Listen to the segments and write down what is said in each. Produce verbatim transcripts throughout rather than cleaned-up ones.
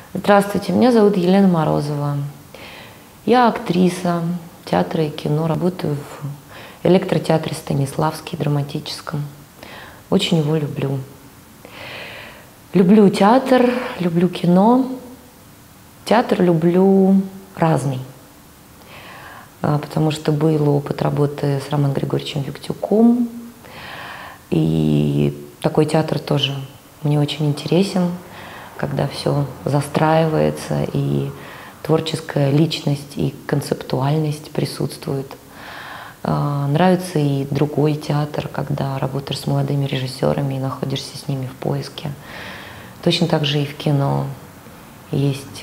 Здравствуйте, меня зовут Елена Морозова. Я актриса театра и кино, работаю в электротеатре Станиславский, драматическом. Очень его люблю. Люблю театр, люблю кино. Театр люблю разный, потому что был опыт работы с Романом Григорьевичем Виктюком. И такой театр тоже мне очень интересен, когда все застраивается, и творческая личность, и концептуальность присутствует. Нравится и другой театр, когда работаешь с молодыми режиссерами и находишься с ними в поиске. Точно так же и в кино. Есть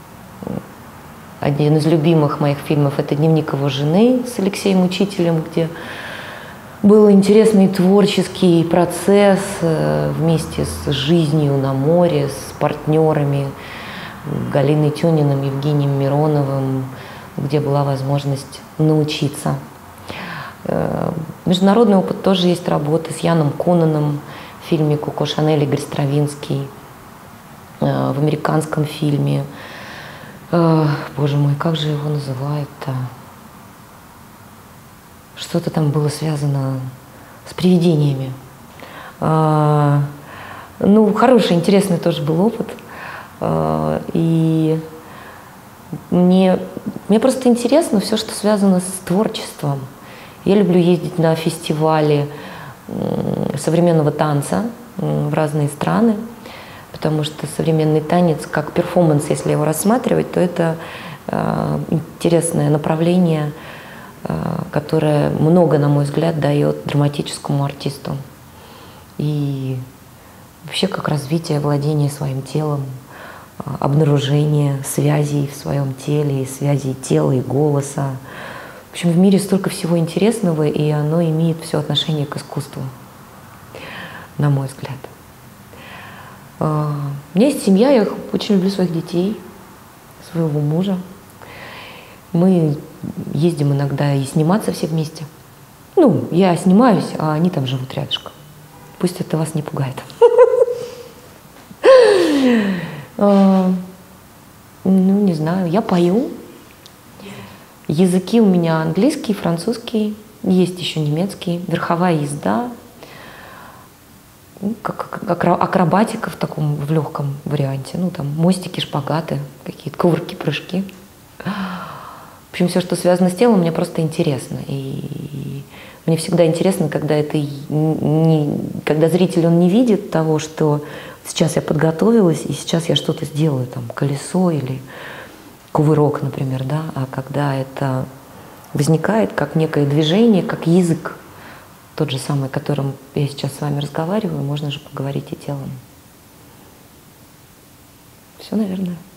один из любимых моих фильмов — это «Дневник его жены» с Алексеем Учителем, где был интересный творческий процесс вместе с жизнью на море, с партнерами Галиной Тюниным, Евгением Мироновым, где была возможность научиться. Международный опыт тоже есть, работы с Яном Конаном в фильме «Коко Шанель» Игорь Стравинский, в американском фильме. Боже мой, как же его называют-то? Что-то там было связано с привидениями. Ну, хороший, интересный тоже был опыт. И мне, мне просто интересно все, что связано с творчеством. Я люблю ездить на фестивали современного танца в разные страны, потому что современный танец как перформанс, если его рассматривать, то это интересное направление, которое много, на мой взгляд, дает драматическому артисту. И вообще как развитие владения своим телом, обнаружение связей в своем теле, связей тела и голоса. В общем, в мире столько всего интересного, и оно имеет все отношение к искусству, на мой взгляд. У меня есть семья, я очень люблю своих детей, своего мужа. Мы ездим иногда и сниматься все вместе. Ну, я снимаюсь, а они там живут рядышком. Пусть это вас не пугает. Ну, не знаю, я пою. Языки у меня английский, французский, есть еще немецкий, верховая езда, как акробатика в таком, в легком варианте. Ну, там мостики, шпагаты, какие-то кувырки, прыжки. В общем, все, что связано с телом, мне просто интересно. И мне всегда интересно, когда это не, когда зритель он не видит того, что сейчас я подготовилась, и сейчас я что-то сделаю, там, колесо или кувырок, например, да, а когда это возникает как некое движение, как язык, тот же самый, которым я сейчас с вами разговариваю, можно же поговорить и телом. Все, наверное.